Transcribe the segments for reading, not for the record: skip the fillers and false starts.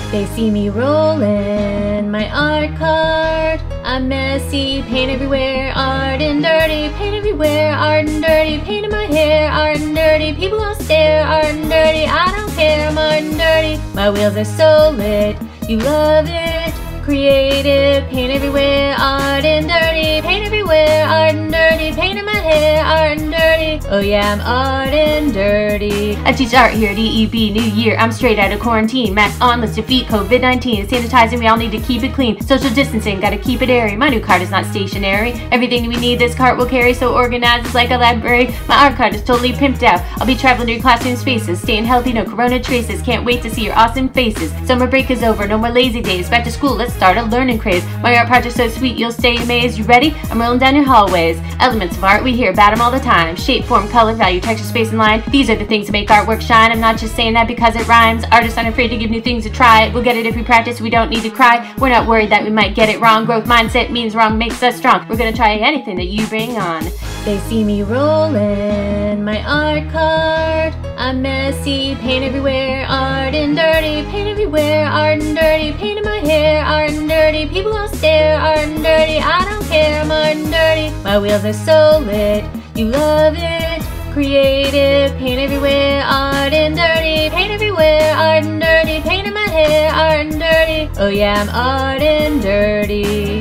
They see me rolling my art card. I'm messy, paint everywhere, art and dirty. Paint everywhere, art and dirty. Paint in my hair, art and dirty. People all stare, art and dirty. I don't care, I'm art and dirty. My wheels are so lit, you love it. Creative, paint everywhere, art and dirty. Paint everywhere, art and dirty. Paint in my hair, art and dirty. Oh yeah, I'm art and dirty. I teach art here at EEB, new year. I'm straight out of quarantine. Mask on, let's defeat COVID-19. Sanitizing, we all need to keep it clean. Social distancing, gotta keep it airy. My new card is not stationary. Everything we need this cart will carry, so organized it's like a library. My art card is totally pimped out. I'll be traveling to your classroom spaces. Staying healthy, no corona traces. Can't wait to see your awesome faces. Summer break is over, no more lazy days. Back to school, let's start a learning craze. My art project's so sweet, you'll stay amazed. You ready? I'm rolling down your hallways. Elements of art, we hear about them all the time. Shape, form, color, value, texture, space, and line. These are the things that make artwork shine. I'm not just saying that because it rhymes. Artists aren't afraid to give new things a try. We'll get it if we practice, we don't need to cry. We're not worried that we might get it wrong. Growth mindset means wrong makes us strong. We're gonna try anything that you bring on. They see me rolling my art card. I'm messy, paint everywhere, art and dirty. Paint everywhere, art and dirty. Paint in my hair, art and dirty. People all stare, art and dirty. I don't care, I'm art and dirty. My wheels are so lit, you love it. Creative, paint everywhere, art and dirty. Paint everywhere, art and dirty. Paint in my hair, art and dirty. Oh yeah, I'm art and dirty.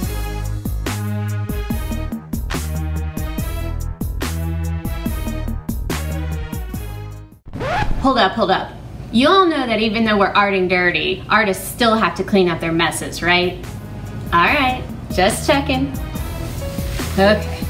Hold up. You all know that even though we're art and dirty, artists still have to clean up their messes, right? All right, just checking. Okay.